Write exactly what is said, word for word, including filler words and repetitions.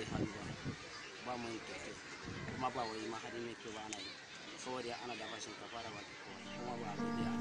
yi hannu ba ba mu yin tafiya kuma ba wai ma hadin ne ke ba ana yi saboda ana dafa shinkafa da baki kuma ba zai da